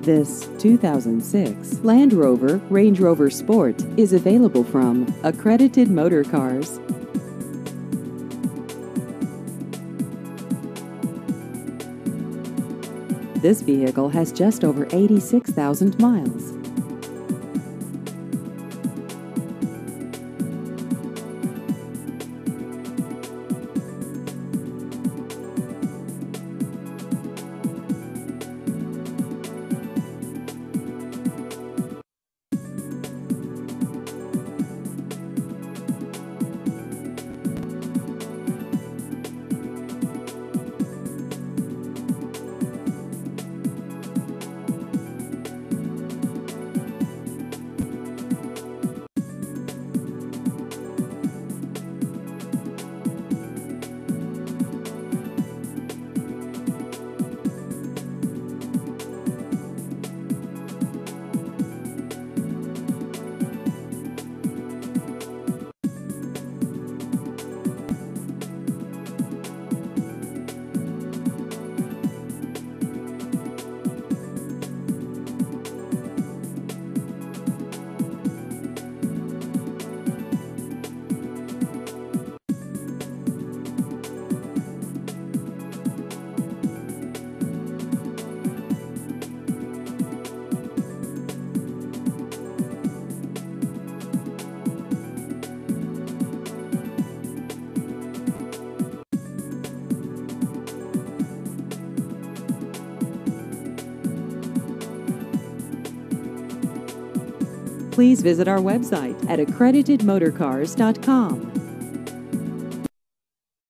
This 2006 Land Rover Range Rover Sport is available from Accredited Motorcars. This vehicle has just over 86,000 miles. Please visit our website at accreditedmotorcars.com.